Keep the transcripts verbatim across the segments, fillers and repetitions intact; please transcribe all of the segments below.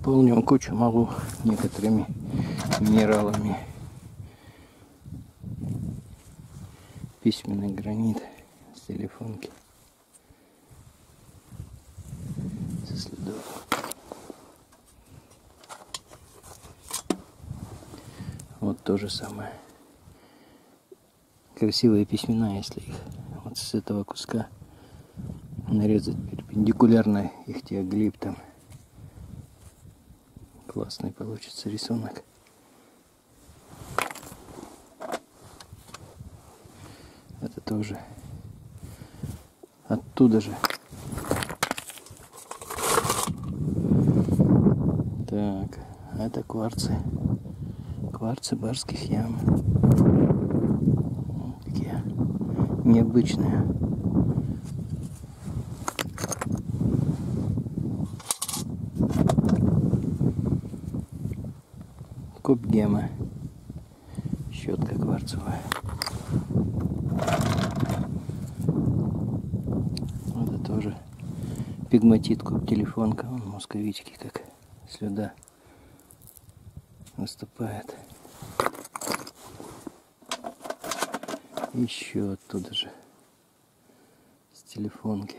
Наполним кучу малу некоторыми минералами. Письменный гранит с телефонки. Со следов. Вот то же самое. Красивые письмена, если их вот с этого куска нарезать перпендикулярно их теоглифтам. Классный получится рисунок. Это тоже оттуда же. Так, это кварцы. Кварцы Барских ям. Вот такие необычные. Куб гема. Щетка кварцевая. Вот это тоже пигматит, куб телефонка. Вон московички как сюда выступает. Еще оттуда же с телефонки.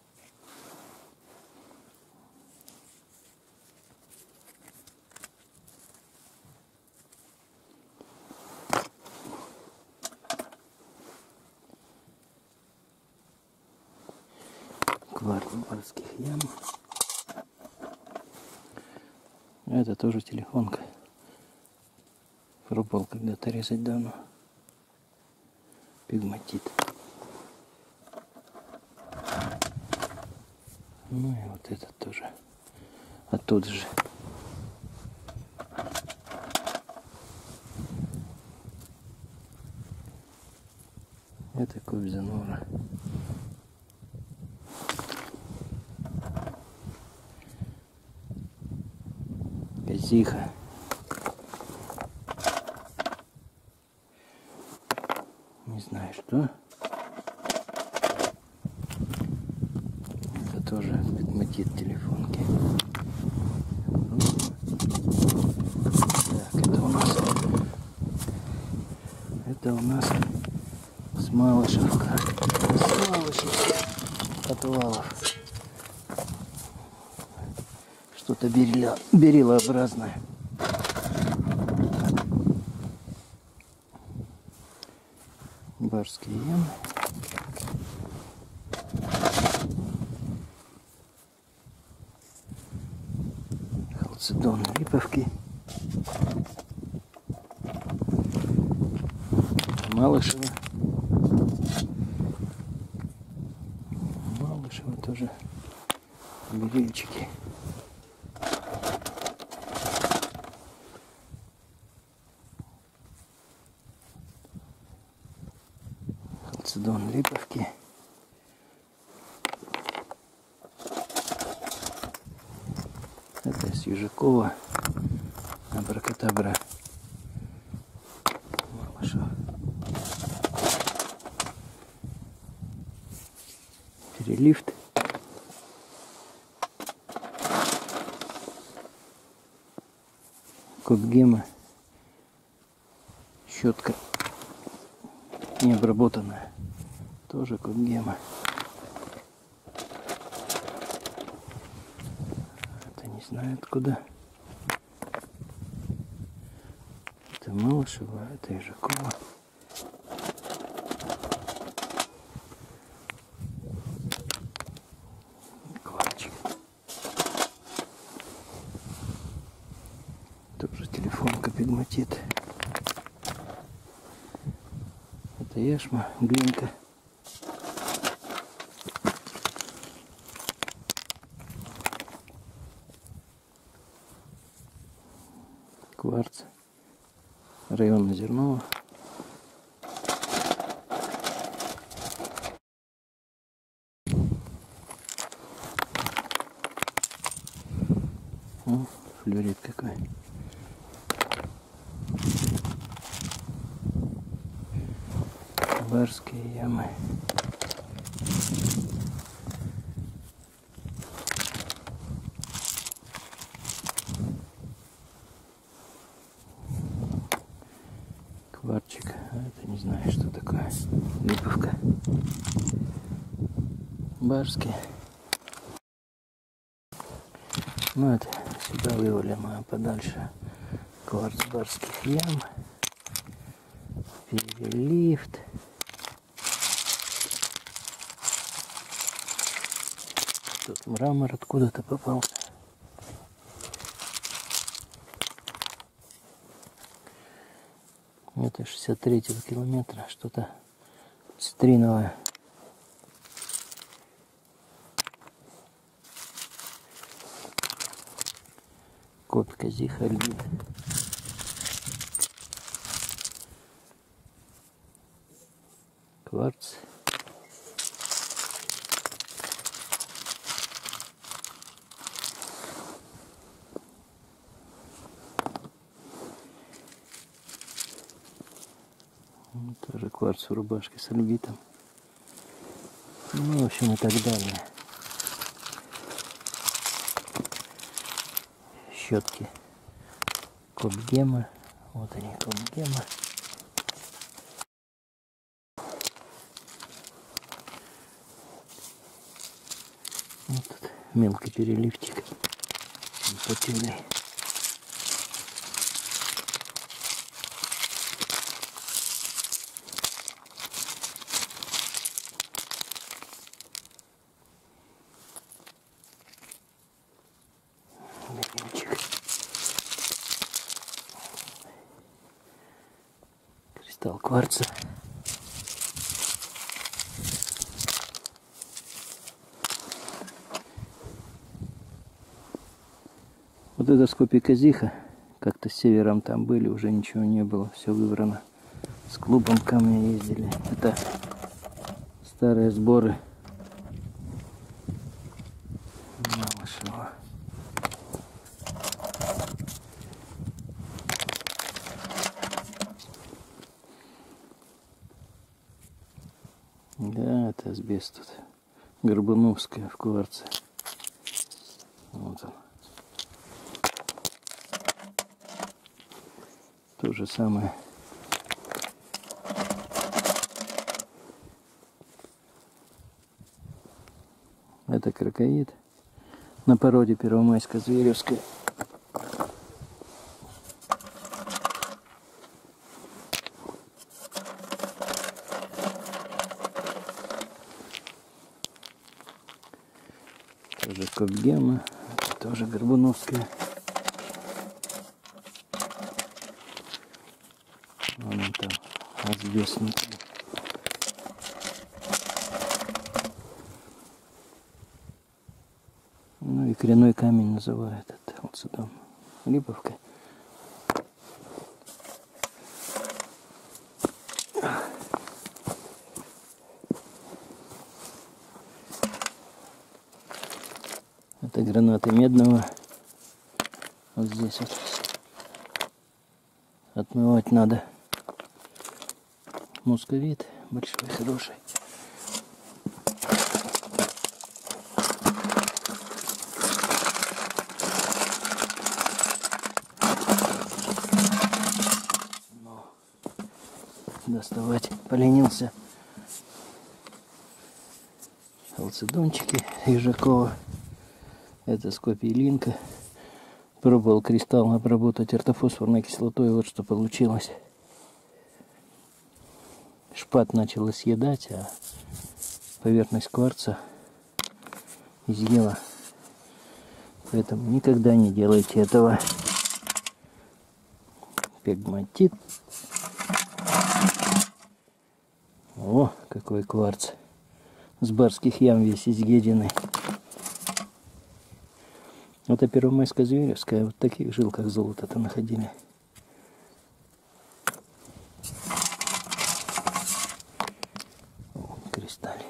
Кварц Барских ям. Это тоже телефонка. Пробовал когда-то резать давно. Пигматит. Ну и вот этот тоже. Оттуда же. Это кобзанора. Казиха. Не знаю что. Это тоже пигматит телефонки. Так, это у нас это у нас Смалышевка. Смалышевка. Отвалов. Что-то берила, берилообразное. Барские ямы. Халцедон Липовки. Малышева. Малышева тоже берильчики. Халцедон Липовки. Это из Южакова. Абракадабра. Малышева. Перелифт. Куб гема. Щетка не обработанная. Тоже куб гема. Это не знаю откуда. Это Малышева, это Южакова. Кварчик. Тоже телефонка пигматит. Это яшма, глинка. Кварц. Район Озерного. О, флюорит какой. Барские ямы. Это не знаю, что такое. Липовка. Барские. Ну это сюда вывалим, а подальше кварц барских ям. Перелифт. Тут мрамор откуда-то попал. Это шестьдесят третьего километра, что-то цитриновое. Кот Казиха Львив. Кварц. Тоже кварц в рубашке с альбитом. Ну, в общем, и так далее. Щетки Копгема. Вот они, Копгема. Вот тут мелкий переливчик. Потюлей. Кристалл кварца. Вот это Скопье Казиха. Как-то с севером там были, уже ничего не было, все выбрано. С клубом камня ездили. Это старые сборы Малышева. Да, это асбест тут. Горбуновская в кварце. Вот он. То же самое. Это крокоид на породе Первомайско-Зверевская. Тоже Копгема, тоже Горбуновская. Вон он там, асбестники. Ну и коренной камень называют это вот сюда. Липовка. Это гранаты медного. Вот здесь вот. Отмывать надо. Мусковит большой, хороший. Но доставать поленился. Халцедончики Ежакова. Это Скопье Линка. Пробовал кристалл обработать ортофосфорной кислотой. Вот что получилось. Шпат начал съедать, а поверхность кварца изъела. Поэтому никогда не делайте этого. Пегматит. О, какой кварц. С барских ям весь изъеденный. Это Первомайско-Зверевская. Вот в таких жилках золото-то находили. О, кристалл.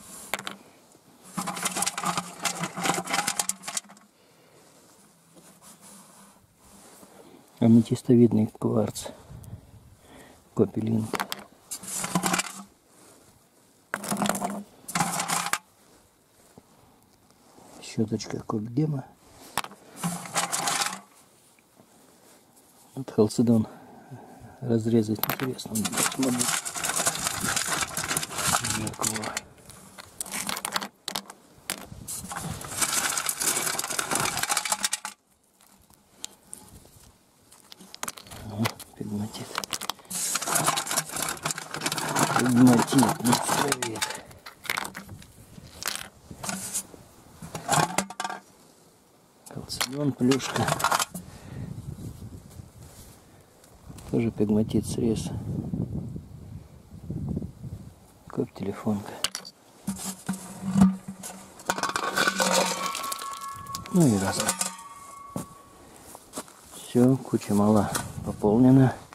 Аметистовидный кварц. Копье Линка. Щеточка Копгема. Вот халцедон разрезать интересно. Посмотрим. Такого. О, пигматит. Пигматит, не человек. Калцидон, плюшка. Тоже пигматит, срез. Коп телефонка. Ну и раз. Все, куча мала пополнена.